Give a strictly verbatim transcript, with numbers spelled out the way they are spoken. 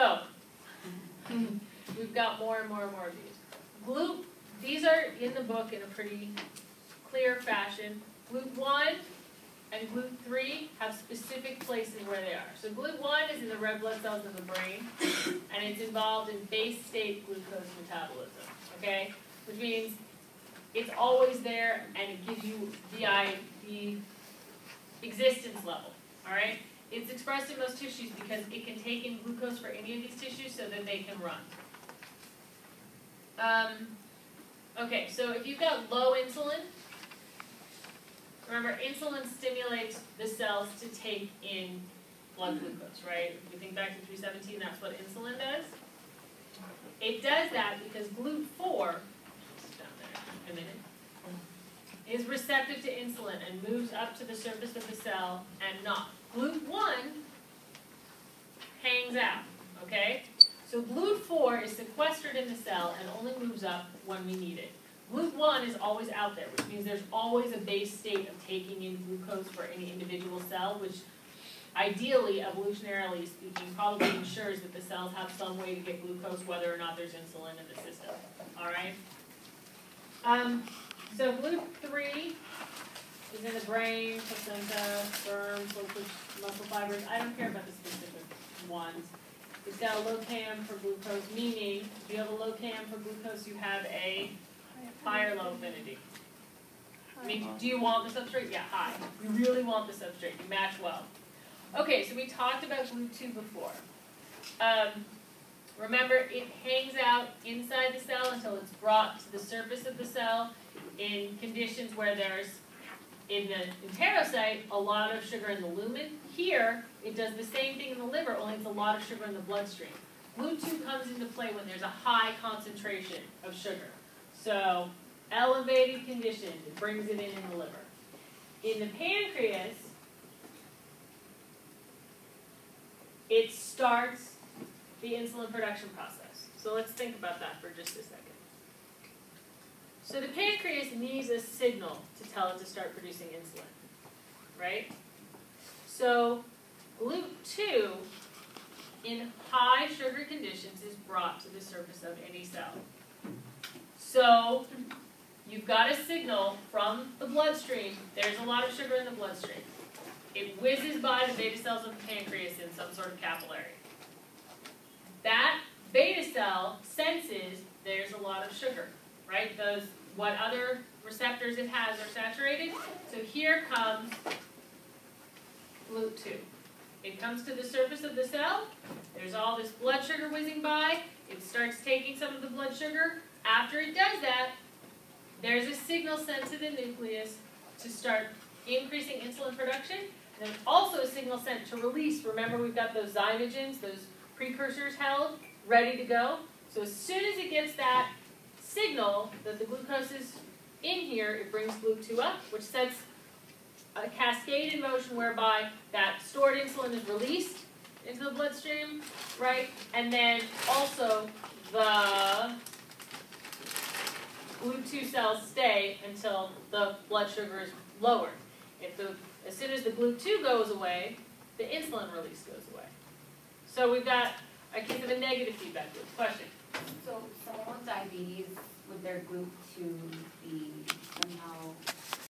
So, we've got more and more and more of these. GLUT, these are in the book in a pretty clear fashion. GLUT one and GLUT three have specific places where they are. So GLUT one is in the red blood cells of the brain, and it's involved in base state glucose metabolism, okay? Which means it's always there, and it gives you the, the existence level, all right? It's expressed in most tissues because it can take in glucose for any of these tissues so that they can run. Um, okay, so if you've got low insulin, remember insulin stimulates the cells to take in blood glucose, right? If you think back to three seventeen, that's what insulin does. It does that because GLUT four, down there in a minute, is receptive to insulin and moves up to the surface of the cell and not. GLUT one hangs out, okay? So GLUT four is sequestered in the cell and only moves up when we need it. GLUT one is always out there, which means there's always a base state of taking in glucose for any individual cell, which ideally, evolutionarily speaking, probably ensures that the cells have some way to get glucose whether or not there's insulin in the system, all right? Um, so GLUT three is in the brain, placenta, sperm, muscle fibers. I don't care about the specific ones. It's got a low K M for glucose, meaning if you have a low K M for glucose, you have a high or low affinity. I mean, do you want the substrate? Yeah, high. You really want the substrate. You match well. Okay, so we talked about GLUT two before. Um, remember, it hangs out inside the cell until it's brought to the surface of the cell in conditions where there's, in the enterocyte, a lot of sugar in the lumen. Here, it does the same thing in the liver, only it's a lot of sugar in the bloodstream. GLUT two comes into play when there's a high concentration of sugar. So, elevated conditions, it brings it in in the liver. In the pancreas, it starts the insulin production process. So let's think about that for just a second. So the pancreas needs a signal to tell it to start producing insulin, right? So GLUT two in high sugar conditions is brought to the surface of any cell. So you've got a signal from the bloodstream. There's a lot of sugar in the bloodstream. It whizzes by the beta cells of the pancreas in some sort of capillary. That beta cell senses there's a lot of sugar, right? Those, what other receptors it has are saturated. So here comes GLUT two. It comes to the surface of the cell. There's all this blood sugar whizzing by. It starts taking some of the blood sugar. After it does that, there's a signal sent to the nucleus to start increasing insulin production. And there's also a signal sent to release. Remember, we've got those zymogens, those precursors held, ready to go. So as soon as it gets that signal that the glucose is in here, it brings GLUT two up, which sets a cascade in motion whereby that stored insulin is released into the bloodstream, right? And then also the GLUT two cells stay until the blood sugar is lowered. If the, as soon as the GLUT two goes away, the insulin release goes away. So we've got a case of a negative feedback loop. Question? So someone with diabetes, would their GLUT two be somehow